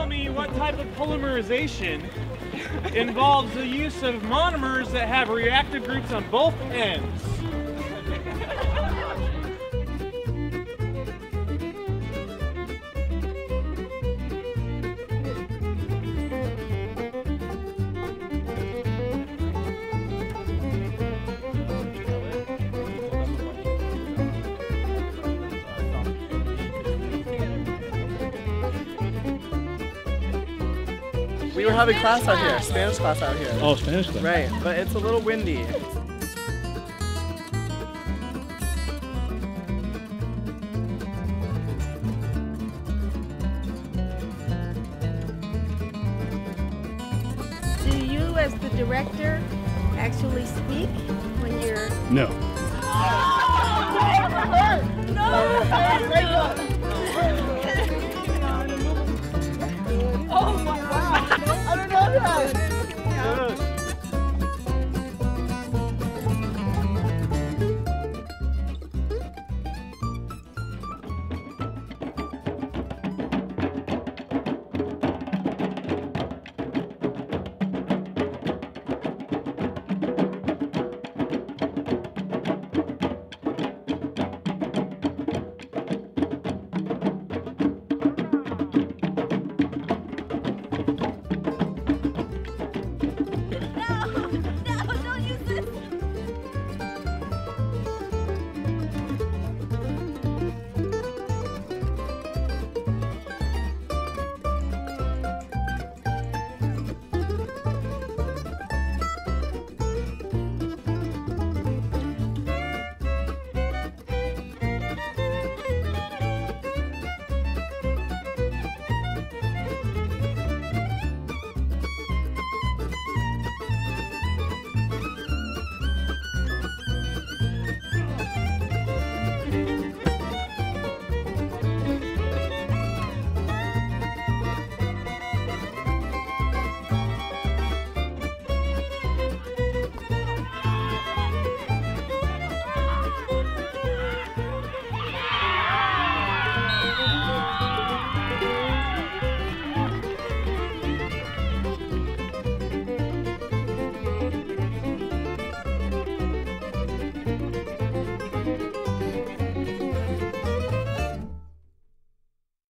tell me what type of polymerization involves the use of monomers that have reactive groups on both ends? We were having class out here, Spanish class out here. Oh, Spanish class. Right, but it's a little windy. Do you, as the director, actually speak when you're... No. No!